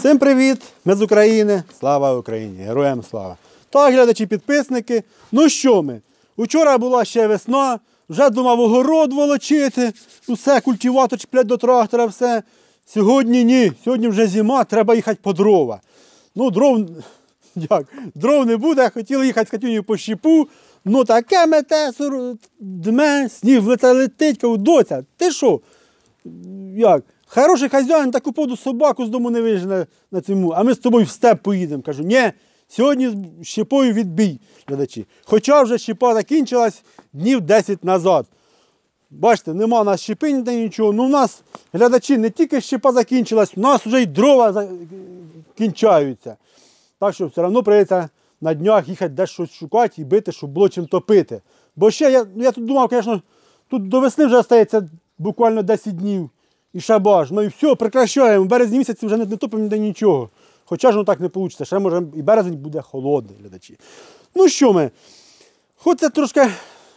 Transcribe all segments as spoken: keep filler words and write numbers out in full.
Всім привіт! Ми з України. Слава Україні! Героям слава! Так, глядачі-підписники, ну що ми? Учора була ще весна, вже думав огород волочити, усе, культиватор чіплять до трактора, все. Сьогодні ні, сьогодні вже зима, треба їхати по дрова. Ну, дров, як, дров не буде, хотіли їхати з Катюнею по щепу, ну таке мете, дме, сніг в лице летить, кажу, доця, ти що? Як? Хороший хазяїн, таку поводу собаку з дому не вижене на цьому, а ми з тобою в степ поїдемо. Кажу, ні, сьогодні з щепою відбій, глядачі. Хоча вже щепа закінчилась днів десять назад. Бачите, нема у нас щепи, ніде нічого. Ну, у нас, глядачі, не тільки щепа закінчилась, у нас вже й дрова кінчаються. Так що все одно прийдеться на днях їхати десь щось шукати і бити, щоб було чим топити. Бо ще, я, я тут думав, звісно, тут до весни вже залишається буквально десять днів. І шабаш. Ну і все, прекращаємо. В березні місяці вже не, не топимо ніде нічого. Хоча ж ну так не вийде. Ще може і березень буде холодний, глядачі. Ну що ми? Хоч це трошки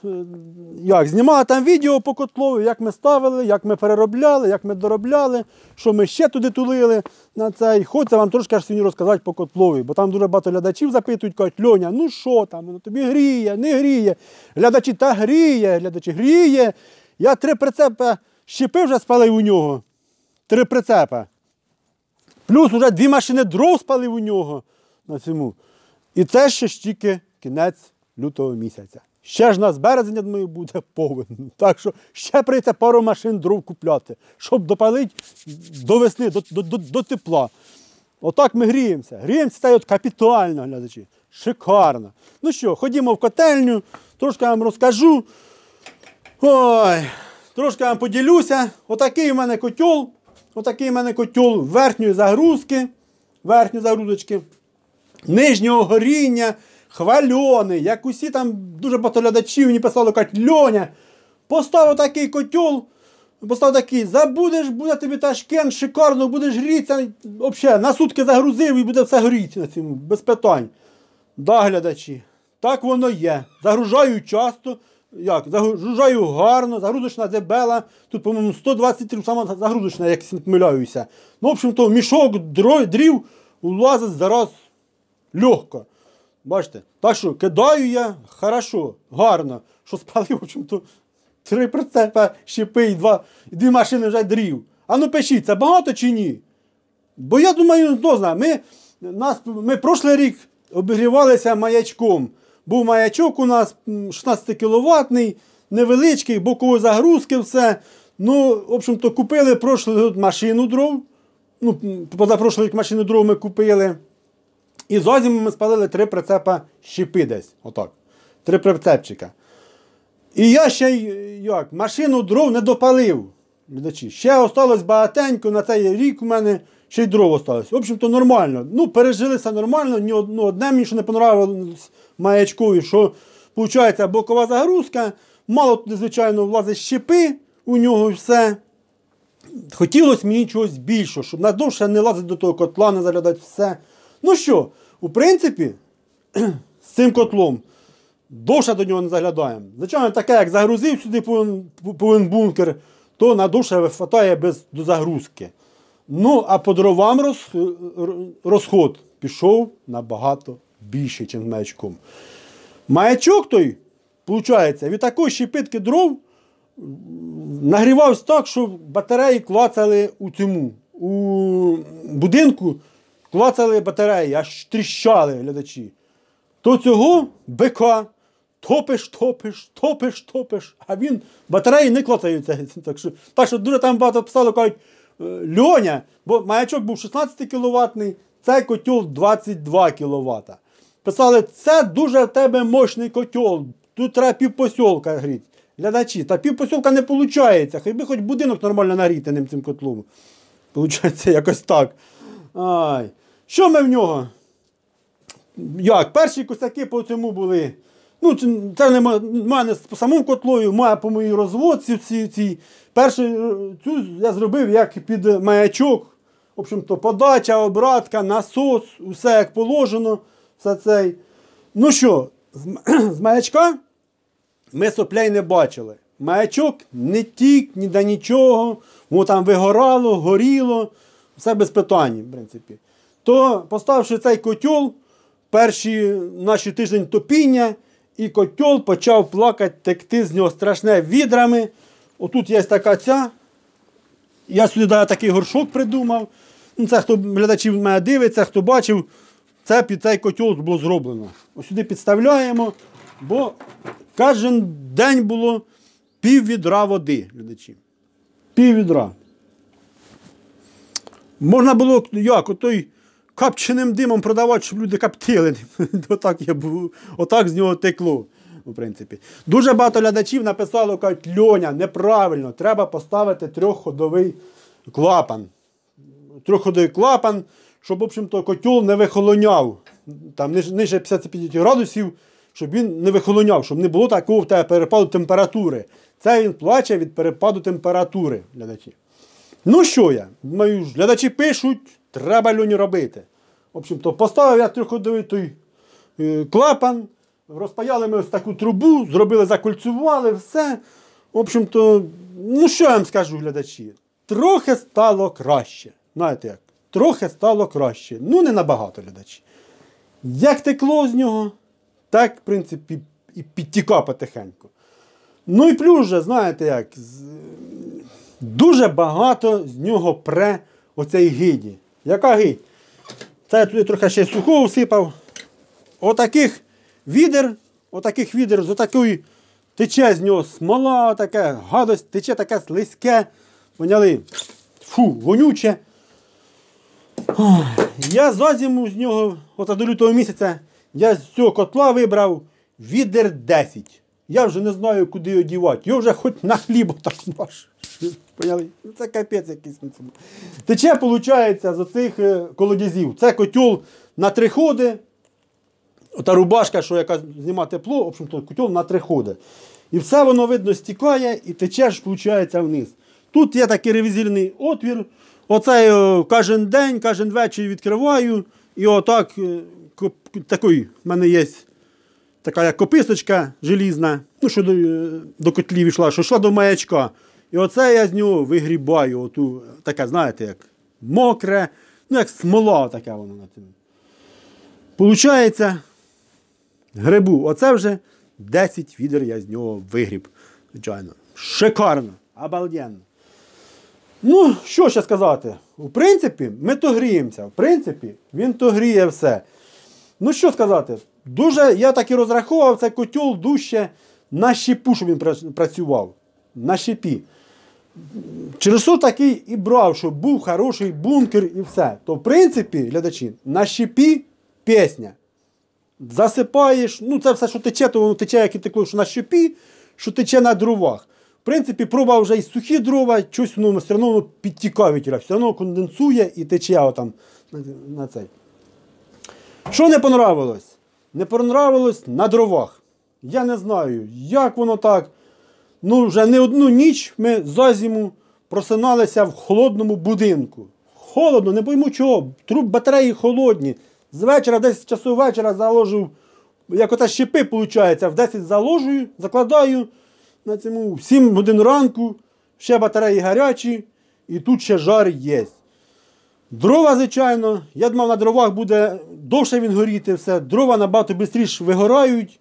як, знімали там відео по котлові, як ми ставили, як ми переробляли, як ми доробляли, що ми ще туди тулили на цей. Хочеться вам трошки аж сьогодні розказати по котлові, бо там дуже багато глядачів запитують, кажуть, Льоня, ну що там, воно тобі гріє, не гріє. Глядачі, та гріє, глядачі, гріє. Я три прицепи щепи вже спалив у нього. Три прицепа. Плюс вже дві машини дров спалив у нього на цьому. І це ще ж тільки кінець лютого місяця. Ще ж нас березень, я думаю, буде повен. Так що ще прийдеться пару машин дров купляти, щоб допалити до весни, до, до, до, до тепла. Отак ми гріємося. Гріємося це от капітально, глядачі. Шикарно. Ну що, ходімо в котельню, трошки вам розкажу. Ой, трошки вам поділюся. Отакий у мене котел. Отакий у мене котел верхньої загрузки. Верхньої загрузочки. Нижнього горіння. Хвальоний. Як усі там дуже багато глядачів мені писали, кажуть, Льоня, постав отакий котел. Постав такий, забудеш, буде тобі Ташкент, шикарно, будеш грітися. Взагалі, на сутки загрузив і буде все горіти на цьому, без питань. Да, глядачі, так воно є. Загружаю часто. Як? Загружаю гарно, загрузочна дебела. Тут, по-моєму, сто двадцять літрів сама загрузочна, як не помиляюся. Ну, в общем-то, мішок дрів улазить зараз легко. Бачите? Так що, кидаю я хорошо, гарно. Що спалив, в общем-то, три прицепа щепи і два, і дві машини вже дрів. А ну пишіть, це багато чи ні? Бо я думаю, хто знає, ми, нас, ми прошлий рік обігрівалися маячком. Був маячок у нас шістнадцятикіловатний, невеличкий, бокової загрузки, все. Ну, в общем-то, купили прошлий машину дров. Ну, позапрошлий рік машину дров ми купили. І за зиму ми спалили три прицепа щепи десь. Отак. Три прицепчика. І я ще, як, машину дров не допалив. Ще осталось багатенько, на цей рік у мене ще й дров осталось. В общем-то, нормально. Ну, пережилися нормально. Ні одне, одне мені, що не понравилось маячкові, що, виходить, бокова загрузка, мало туди, звичайно, влазить щепи у нього і все. Хотілося мені чогось більшого, щоб надовше не лазити до того котла, не заглядати все. Ну що, у принципі, з цим котлом довше до нього не заглядаємо. Звичайно, таке, як загрузив сюди повинен бункер, то на довше вистачає без до загрузки. Ну, а по дровам роз, розход пішов набагато більше, ніж з маячком. Маячок той, виходить, від такої щепитки дров нагрівався так, що батареї клацали у цьому, у будинку, клацали батареї, аж тріщали глядачі. То цього бика топиш, топиш, топиш, топиш, а він, батареї не клацаються. Так що, так що дуже там багато писали, кажуть, Льоня, бо маячок був шістнадцятикіловатний, цей котел двадцять два кіловата. Писали, це дуже в тебе мощний котел, тут треба півпосілка гріти. Глядачі, та півпосілка не виходить, хай би хоч будинок нормально нагріти ним цим котлом. Получається якось так. Ай. Що ми в нього? Як? Перші косяки по цьому були. Ну, це не в мене по самому котлою, має по моїй розводці ці, ці. Перший цю я зробив як під маячок. В общем-то, подача, обратка, насос, усе як положено. Все цей. Ну що, з, з маячка ми соплей не бачили. Маячок не тік, ні до нічого. Воно там вигорало, горіло. все без питань, в принципі. То, поставивши цей котел, перші наші тиждень топіння, і котел почав плакати, текти з нього страшне відрами. Отут є така ця. Я сюди да, такий горшок придумав. Ну, це хто глядачів мене дивиться, хто бачив, це під цей котел було зроблено. Ось сюди підставляємо, бо кожен день було пів відра води, глядачі. Пів відра. Можна було, як, отой капченим димом продавати, щоб люди каптили. Отак, я був, отак з нього текло, в принципі. Дуже багато глядачів написало, кажуть, Льоня, неправильно, треба поставити трьохходовий клапан. Трьохходовий клапан, щоб, в общем-то, котел не вихолоняв. Там нижче п'ятдесят п'ять градусів, щоб він не вихолоняв, щоб не було такого в тебе перепаду температури. Це він плаче від перепаду температури, глядачі. Ну що я? Мої глядачі пишуть, треба Льоні робити. В общем-то, поставив я трьохходовий той е, клапан, розпаяли ми ось таку трубу, зробили, закольцювали, все. В общем-то, ну що я вам скажу, глядачі? Трохи стало краще. Знаєте як? Трохи стало краще. Ну, не набагато, глядачі. Як текло з нього, так, в принципі, і підтікав потихеньку. Ну і плюс же, знаєте як, дуже багато з нього пре оцей гиді. Яка гидь? Це я туди трохи ще сухого всипав. Отаких відер, отаких відер, з отакої тече з нього смола, така гадость, тече таке слизьке. Поняли? Фу, вонюче. Ох, я за зиму з нього, от до лютого місяця, я з цього котла вибрав відер десять. Я вже не знаю, куди його дівати. Його вже хоч на хліб так наш. Поняли? Це капець якийсь. Тече, виходить, з оцих колодязів. Це котел на три ходи. Ота рубашка, що яка знімає тепло, в общем-то, котел на три ходи. І все воно, видно, стікає і тече ж, виходить, вниз. Тут є такий ревізійний отвір. Оце кожен день, кожен вечір відкриваю. І отак, такий, в мене є така як кописочка желізна, ну, що до, до котлів йшла, що йшла до маячка. І оце я з нього вигрібаю, оту, таке, знаєте, як мокре, ну, як смола така воно на цьому. Получається, грибу. Оце вже десять відер я з нього вигріб. Звичайно. Шикарно, обалденно. Ну, що ще сказати? У принципі, ми то гріємося. В принципі, він то гріє все. Ну, що сказати? Дуже, я так і розраховував, цей котел дужче на щепу, щоб він працював. На щепі. Через що такий і брав, щоб був хороший бункер і все. То, в принципі, глядачі, на щепі пісня. Засипаєш, ну це все, що тече, то воно тече, як і текло, що на щепі, що тече на дровах. В принципі, проба вже і сухі дрова, щось воно все одно підтікає вітра, все одно конденсує і тече отам на, на цей. Що не понравилось? Не понравилось на дровах. Я не знаю, як воно так. Ну, вже не одну ніч ми за зиму просиналися в холодному будинку. Холодно, не пойму чого. Труб батареї холодні. З вечора, десь часу вечора заложив, як ота щепи, виходить, в десять заложую, закладаю на цьому, в сім годин ранку, ще батареї гарячі, і тут ще жар є. Дрова, звичайно, я думав, на дровах буде довше він горіти, все. Дрова набагато швидше вигорають,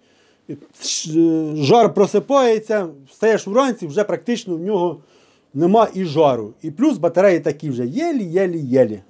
жар просипається, встаєш вранці, вже практично в нього нема і жару. І плюс батареї такі вже єлі-єлі-єлі.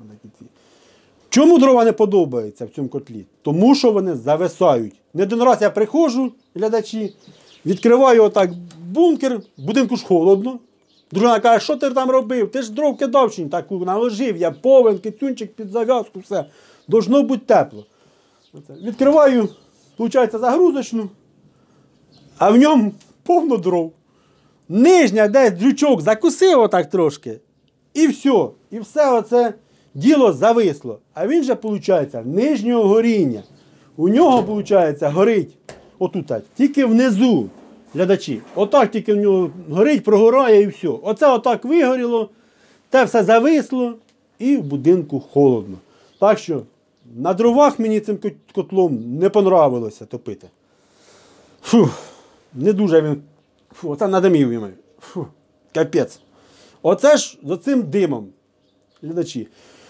Чому дрова не подобаються в цьому котлі? Тому що вони зависають. Не один раз я приходжу, глядачі, відкриваю отак бункер, в будинку ж холодно. Дружина каже, що ти там робив? Ти ж дров кидав чи таку наложив, я повен, кицюнчик під зав'язку, все. Должно бути тепло. Відкриваю, виходить, загрузочну, а в ньому повно дров. Нижня десь дрючок закусив отак трошки, і все. І все оце діло зависло. А він же, виходить, нижнього горіння. У нього, виходить, горить отут, тільки внизу, глядачі. Отак тільки в нього горить, прогорає і все. Оце отак вигоріло, те все зависло і в будинку холодно. Так що на дровах мені цим котлом не понравилося топити. Фу, не дуже він, фу, оце надимів йому. Фу, капець. Оце ж з оцим димом, глядачі.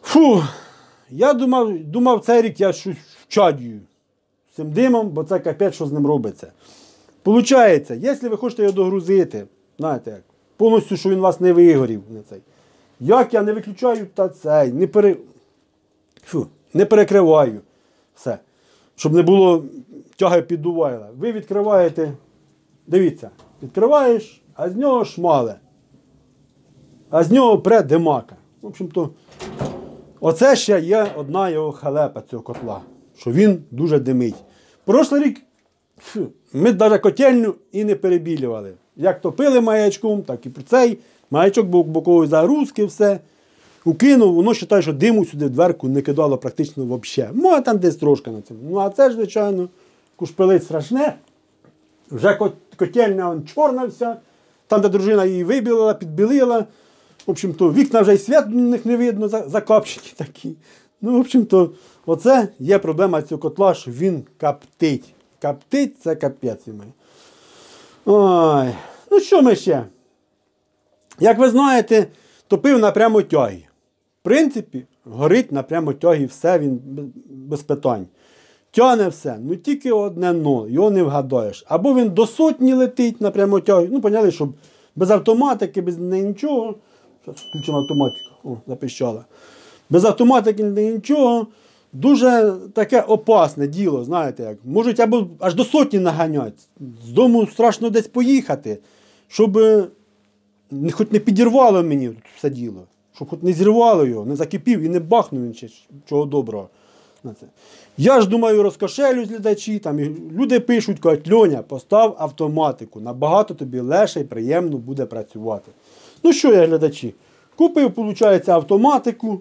Фу, я думав, думав цей рік я щось вчадію з цим димом, бо це капець, що з ним робиться. Получається, якщо ви хочете його догрузити, знаєте як, повністю, що він вас не вигорів, не цей. Як я не виключаю та цей, не, пере... Фу, не перекриваю все, щоб не було тяги піддувайла. Ви відкриваєте, дивіться, відкриваєш, а з нього шмале, а з нього пре димака. В общем-то, оце ще є одна його халепа цього котла, що він дуже димить. Прошлий рік фу, ми навіть котельню і не перебілювали. Як топили маячком, так і про цей маячок бокової загрузки, все. Укинув, воно вважає, що диму сюди в дверку не кидало практично взагалі. Ну, а там десь трошки на цьому. Ну, а це ж, звичайно, кушпилить страшне. Вже котельня он, чорна вся. Там, де дружина її вибілила, підбілила. В общем-то, вікна вже і свят в них не видно, закапчені такі. Ну, в общем-то, оце є проблема цього котла, що він коптить. Коптить – це капець. Ой. Ну, що ми ще? Як ви знаєте, топив на прямотягі. В принципі, горить на прямотягі все, він без питань. Тяне все, ну тільки одне но, його не вгадаєш. Або він до сотні летить на прямотягі, ну, поняли, щоб без автоматики, без нічого. Зараз включимо автоматику, о, запищала. Без автоматики нічого. Дуже таке опасне діло, знаєте як. Можуть або аж до сотні наганяти. З дому страшно десь поїхати, щоб хоч не підірвало мені все діло. Щоб хоч не зірвало його, не закипів і не бахнув він ще чого доброго. Я ж думаю, розкошелюсь глядачі, там люди пишуть, кажуть, Льоня, постав автоматику, набагато тобі легше і приємно буде працювати. Ну що я, глядачі, купив, виходить, автоматику.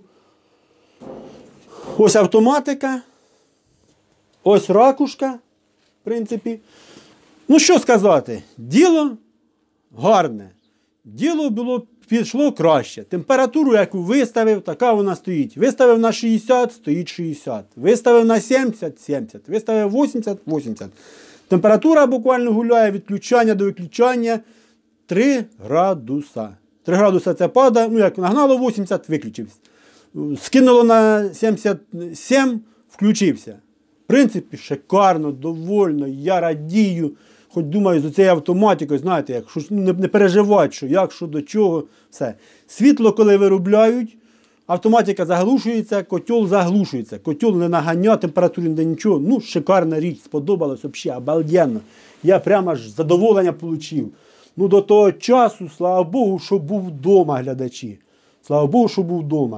Ось автоматика, ось ракушка, в принципі. Ну що сказати, діло гарне, діло було, пішло краще. Температуру, яку виставив, така вона стоїть. Виставив на шістдесят, стоїть шістдесят. Виставив на сімдесят, сімдесят. Виставив вісімдесят, вісімдесят. Температура буквально гуляє від включання до виключання три градуса. три градуса це падає, ну як нагнало вісімдесят, виключився. Скинуло на сімдесят сім, включився. В принципі, шикарно, довольно, я радію. Хоч думаю, з цією автоматикою, знаєте, як, що, не, не переживати, що як, що до чого, все. Світло, коли виробляють, автоматика заглушується, котел заглушується. Котел не наганяє, температури не нічого. Ну, шикарна річ, сподобалось взагалі, обалденно. Я прямо ж задоволення отримав. Ну, до того часу, слава Богу, що був вдома, глядачі. Слава Богу, що був вдома.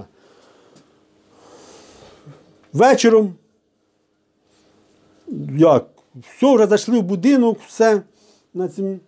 Вечором, як, все, вже зайшли в будинок, все. На цим.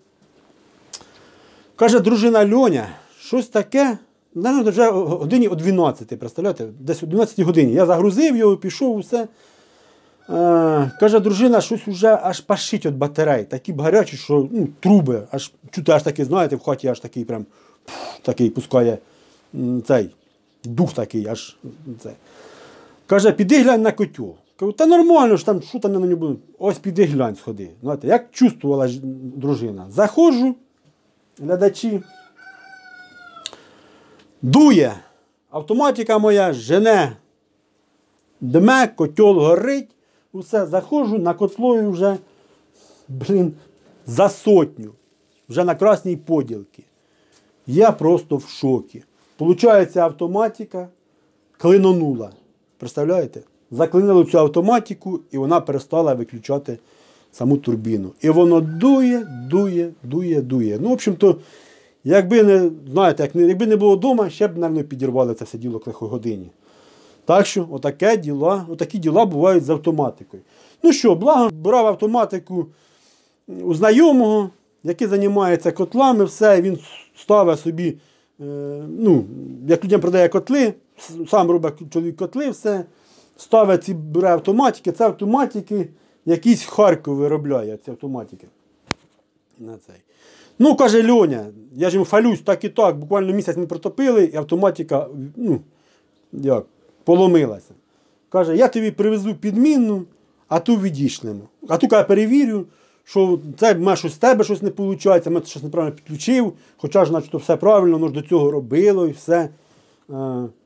Каже дружина Льоня, щось таке, навіть вже годині о дванадцятій, представляєте, десь о дванадцятій годині. Я загрузив його, пішов, все. Е, каже дружина, щось вже аж пашить від батарей, такі гарячі, що ну, труби, аж чути, аж такі, знаєте, в хаті аж такий прям, такий пускає цей, дух такий, аж цей. Каже, піди глянь на котел. Кажу, та нормально ж там, що там на нього буде. Ось піди глянь, сходи. Знаєте, як чувствувала дружина. Заходжу, глядачі, дує. Автоматика моя жене, дме, котел горить. Усе, заходжу, на котлою вже, блін, за сотню. Вже на красній поділці. Я просто в шокі. Получається, автоматика клинонула. Представляєте? Заклинило цю автоматику і вона перестала виключати саму турбіну. І воно дує, дує, дує, дує. Ну, в общем-то, якби не, знаєте, як не, якби не було вдома, ще б, мабуть, підірвали це все діло к лихій годині. Так що, отаке діла, отакі діла бувають з автоматикою. Ну що, благо, брав автоматику у знайомого, який займається котлами, все, він ставить собі, е, ну, як людям продає котли, сам робить чоловік котли, все, ставить ці бере автоматики, це автоматики, якісь Харків виробляє ці автоматики. На цей. Ну, каже Льоня, я ж йому фалюсь так і так, буквально місяць ми протопили, і автоматика, ну, як, поломилася. Каже, я тобі привезу підмінну, а ту відійшлемо. А ту, каже, перевірю, що це в мене щось з тебе щось не виходить, мене щось неправильно підключив, хоча ж, наче, все правильно, воно ж до цього робило і все. Тобто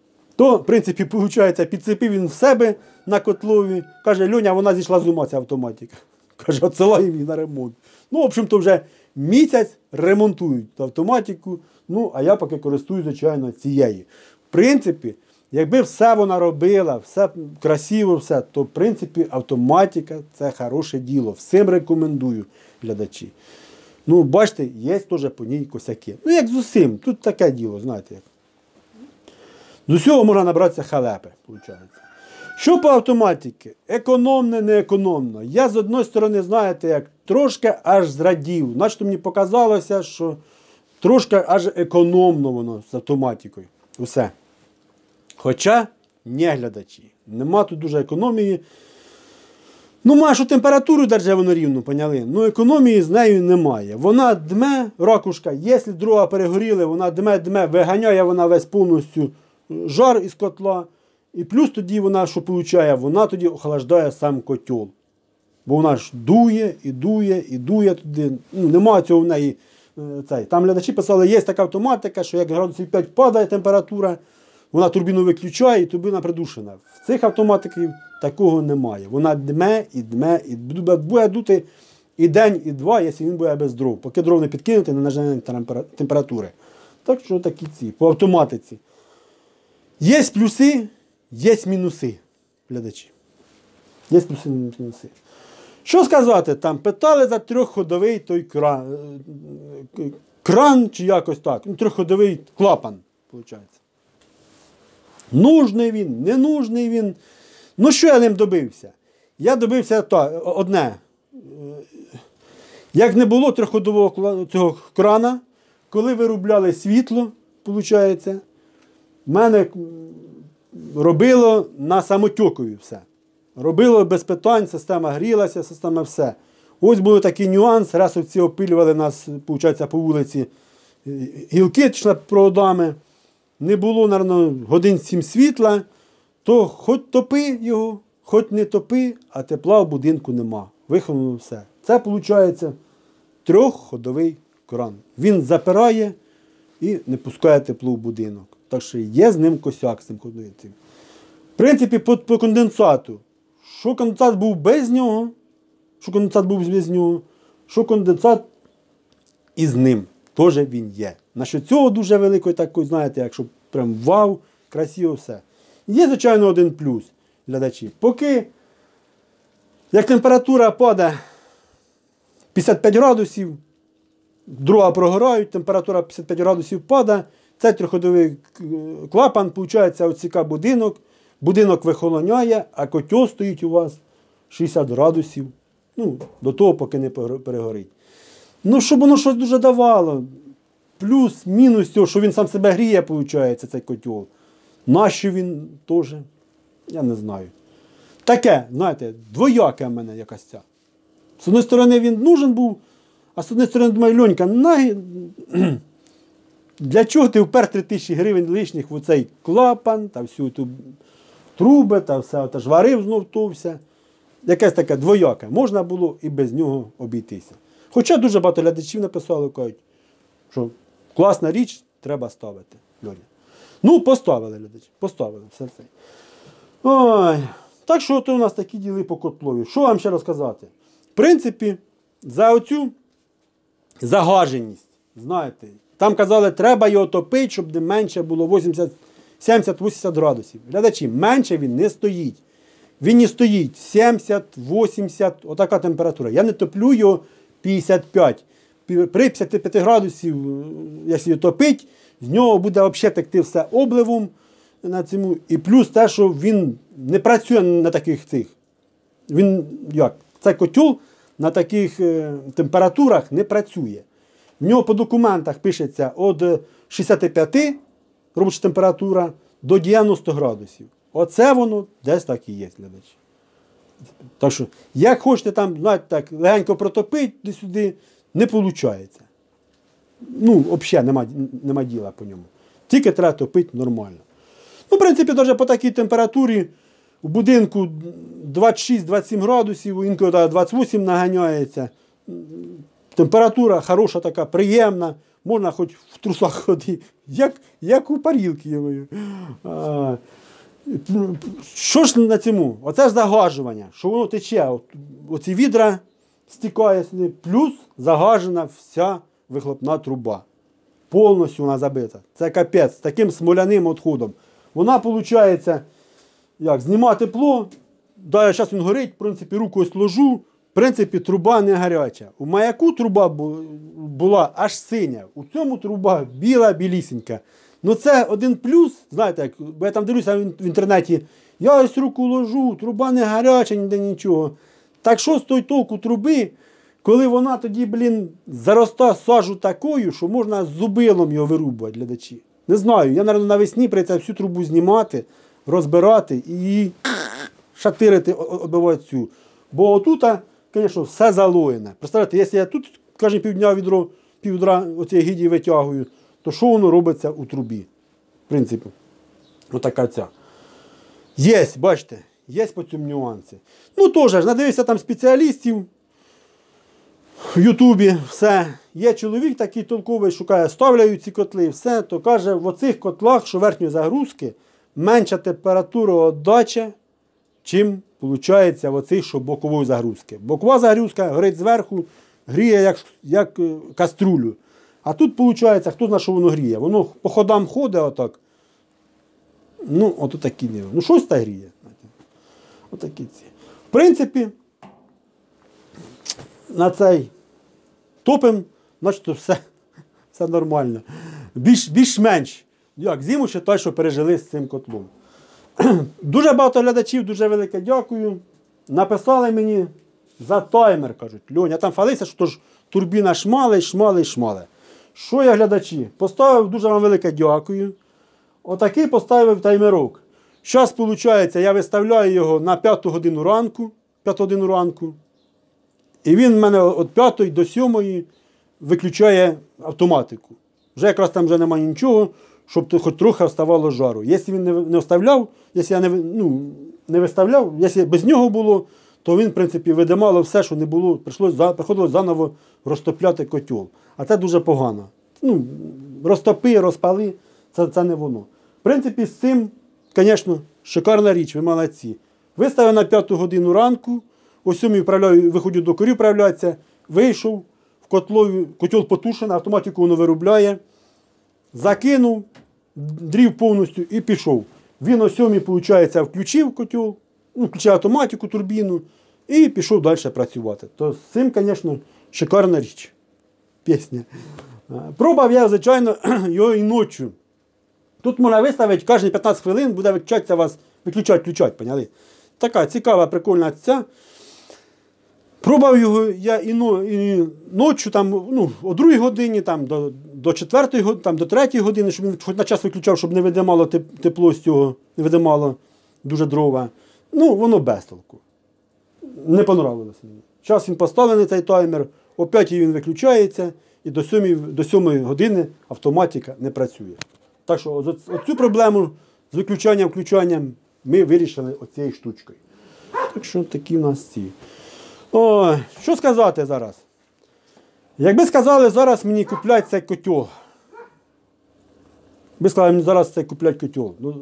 То, в принципі, виходить, підцепив він в себе на котлові. Каже, Льоня, вона зійшла з ума, ця автоматика. Каже, отсилаємо її на ремонт. Ну, в общем-то, вже місяць ремонтують автоматику. Ну, а я поки користуюсь, звичайно, цією. В принципі, якби все вона робила, все красиво, все, то, в принципі, автоматика – це хороше діло. Всім рекомендую, глядачі. Ну, бачите, є теж по ній косяки. Ну, як з усім, тут таке діло, знаєте як. З усього можна набратися халепи, виходить. Що по автоматиці? Економне, не економно. Я з одної сторони, знаєте, як трошки аж зрадів. Значить, мені показалося, що трошки аж економно воно з автоматикою. Усе. Хоча, не глядачі. Нема тут дуже економії. Ну, має, що температуру держать воно рівно, поняли? Ну, економії з нею немає. Вона дме, ракушка, якщо дрова перегоріли, вона дме-дме, виганяє вона весь повністю жар із котла. І плюс тоді вона, що получає, вона тоді охлаждає сам котел. Бо вона ж дує, і дує, і дує туди. Ну, немає цього в неї. Цей. Там глядачі писали, є така автоматика, що як градусів п'ять падає температура, вона турбіну виключає і турбіна придушена. В цих автоматиків такого немає. Вона дме і дме, і буде дути і день, і два, якщо він буде без дров. Поки дров не підкинути, не нажене температури. Так що такі ці, по автоматиці. Є плюси, є мінуси, глядачі. Є плюси, є мінуси. Що сказати, там питали за трьохходовий той кран, кран чи якось так, ну, трьохходовий клапан, виходить. Нужний він, не нужний він. Ну, що я ним добився? Я добився то, одне. Як не було трьохходового цього крана, коли виробляли світло, виходить, в мене робило на самотьокові все. Робило без питань, система грілася, система все. Ось був такий нюанс, раз оці опилювали нас, виходить, по вулиці гілки проводами, не було, мабуть, годин сім світла, то хоч топи його, хоч не топи, а тепла в будинку нема. Виховано все. Це, виходить, трьохходовий кран. Він запирає і не пускає тепло в будинок. Так що є з ним косяк, з цим ходовим. В принципі, по, по конденсату. Що конденсат був без нього, що конденсат був без нього, що конденсат із ним. Теж він є. Насчет цього дуже великої такої, знаєте, якщо прям вау, красиво все. Є, звичайно, один плюс, глядачі. Поки, як температура падає п'ятдесят п'ять градусів, дрова прогорають, температура п'ятдесят п'ять градусів падає, цей трьохходовий клапан, виходить, оціка будинок, будинок вихолоняє, а котел стоїть у вас шістдесят градусів, ну, до того, поки не перегорить. Ну, щоб воно щось дуже давало. Плюс, мінус цього, що він сам себе гріє, виходить, цей котел. Нащо він теж? Я не знаю. Таке, знаєте, двояке в мене якась ця. З однієї сторони він нужен був, а з однієї сторони, думаю, Льонька, на... для чого ти впер три тисячі гривень лишніх в оцей клапан, та всю ту труби, та все, та жварив знов то все. Якесь таке двояке. Можна було і без нього обійтися. Хоча дуже багато глядачів написали, кажуть, що класна річ, треба ставити, Льоня. Ну, поставили, глядачі, поставили все це. Ой, так що то у нас такі діли по котлові. Що вам ще розказати? В принципі, за оцю загаженість, знаєте, там казали, треба його топити, щоб не менше було сімдесят-вісімдесят градусів. Глядачі, менше він не стоїть. Він не стоїть сімдесят-вісімдесят, отака температура. Я не топлю його п'ятдесят п'ять. При п'ятдесят п'ять градусів, якщо його топить, з нього буде взагалі текти все обливом на цьому. І плюс те, що він не працює на таких цих. Він, як, цей котел на таких е, температурах не працює. В нього по документах пишеться від шістдесяти п'яти робоча температура до дев'яноста градусів. Оце воно десь так і є, глядачі. Так що, як хочете там, знаєте, так, легенько протопити сюди, не виходить. Ну, взагалі нема, нема діла по ньому. Тільки треба топити нормально. Ну, в принципі, навіть по такій температурі в будинку двадцять шість - двадцять сім градусів, інколи двадцять вісім наганяється. Температура хороша така, приємна. можна хоч в трусах ходити, як, як у парілки. Що ж на цьому? Оце ж загажування, що воно тече, от, оці відра стікає сюди, плюс загажена вся вихлопна труба. Повністю вона забита. Це капець, з таким смоляним відходом. Вона, виходить, як, зніма тепло, да, зараз він горить, в принципі, руку ось ложу, в принципі, труба не гаряча. У маяку труба була аж синя, у цьому труба біла, білісінька. Ну це один плюс, знаєте, як, бо я там дивлюся в інтернеті, я ось руку ложу, труба не гаряча, ніде нічого. Так що з той толку труби, коли вона тоді, блін, зароста сажу такою, що можна зубилом його вирубувати, глядачі. Не знаю, я, мабуть, навесні прийде всю трубу знімати, розбирати і шатирити, оббивати цю. Бо отут, звісно, все залоєне. Представляєте, якщо я тут, кожен півдня відро, півдра оцієї гідії витягую, то що воно робиться у трубі? В принципі, отака ця. Є, бачите, є по цьому нюанси. Ну теж, надивився там спеціалістів в Ютубі, все. Є чоловік такий толковий, шукає, ставляють ці котли, все, то каже, в оцих котлах, що верхньої загрузки, менша температура віддачі, чим, виходить, в оцих, що бокової загрузки. Бокова загрузка горить зверху, гріє як, як каструлю. А тут, виходить, хто знає, що воно гріє. Воно по ходам ходить отак. Ну, ото такі не. Ну, щось та гріє. Отакі ці. В принципі, на цей топим, значить, все, все нормально. Більш, більш-менш. Як, зиму ще той, що пережили з цим котлом. Дуже багато глядачів, дуже велике дякую. Написали мені за таймер, кажуть. Льоня, там фалися, що ж турбіна шмали, шмали, шмали. Що я, глядачі? Поставив, дуже вам велике дякую. Отакий поставив таймерок. Зараз, виходить, я виставляю його на п'яту годину ранку. п'яту годину ранку. І він в мене від п'ятої до сьомої виключає автоматику. Вже якраз там вже немає нічого, щоб хоч трохи вставало жару. Якщо він не вставляв, якщо я не, ну, не виставляв, якщо без нього було, то він, в принципі, видимало все, що не було, прийшлося, приходилось заново розтопляти котел. А це дуже погано. Ну, розтопи, розпали, це, це не воно. В принципі, з цим, звісно, шикарна річ, ви молодці. Виставив на п'яту годину ранку, о сьомій виходжу до корів вправлятися, вийшов, в котлові, котел потушений, автоматику воно виробляє, закинув, дрів повністю і пішов. Він о сьомій, виходить, включив котел, ну, включив автоматику, турбіну і пішов далі працювати. То з цим, звісно, шикарна річ. Пісня. Пробував я, звичайно, його і ночі. Тут можна виставити, кожні п'ятнадцять хвилин буде виключатися вас, виключати, включати, поняли? Така цікава, прикольна ця. Пробував його я і, но, і ночі, там, ну, о другій годині, там, до, до четвертої, там, до третьої години, щоб він хоч на час виключав, щоб не видимало тепло з цього, не видимало дуже дрова. Ну, воно без толку. Не понравилося мені. Зараз він поставлений, цей таймер, о п'ятій він виключається, і до сьомої, до сьомої години автоматика не працює. Так що оцю проблему з виключанням-включанням ми вирішили оцією штучкою. Так що такі в нас ці. О, що сказати зараз? Якби сказали, зараз мені куплять цей котел. Би сказали, мені зараз цей куплять котел. Ну,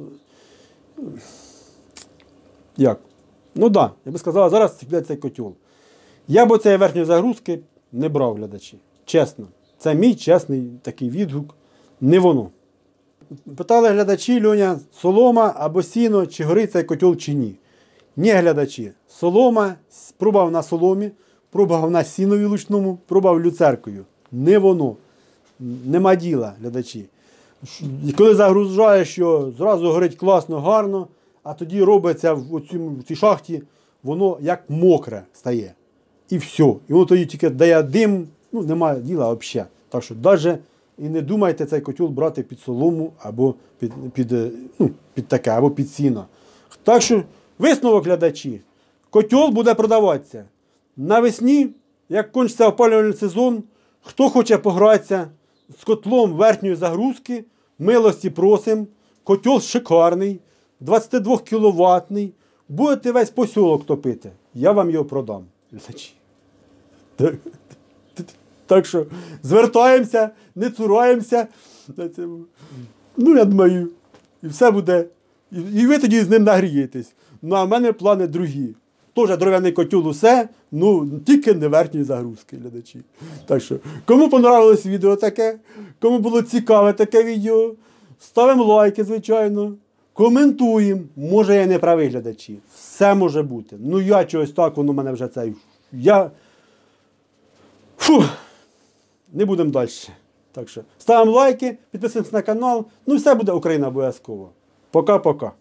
як? Ну так, да. Якби сказали, зараз куплять цей котел. Я б цієї верхньої загрузки не брав, глядачі. Чесно. Це мій чесний такий відгук. Не воно. Питали глядачі, Льоня, солома або сіно, чи горить цей котел, чи ні. Ні, глядачі, солома, пробував на соломі, пробував на сінові лучному, пробував люцеркою. Не воно. Нема діла, глядачі. Коли загружаєш, що зразу горить класно, гарно, а тоді робиться в цій шахті, воно як мокре стає. І все. І воно тоді тільки дає дим, ну немає діла взагалі. Так що навіть і не думайте цей котел брати під солому або під, під, ну, під таке, або під сіно. Так що висновок, глядачі, котел буде продаватися. Навесні, як кончиться опалювальний сезон, хто хоче погратися з котлом верхньої загрузки, милості просим, котел шикарний, двадцятидвокіловатний, будете весь посілок топити, я вам його продам, глядачі. Так що звертаємося, не цураємося. Ну, я думаю, і все буде. І ви тоді з ним нагрієтесь. Ну, а в мене плани другі. Теж дров'яний котюл усе, ну, тільки не верхні загрузки, глядачі. Так що, кому понравилось відео таке, кому було цікаве таке відео, ставимо лайки, звичайно, коментуємо. Може, я не правий, глядачі. Все може бути. Ну, я чогось так, воно в мене вже цей... Я... Фу! Не будемо далі. Так що, ставимо лайки, підписуємося на канал. Ну, все буде Україна обов'язково. Пока-пока.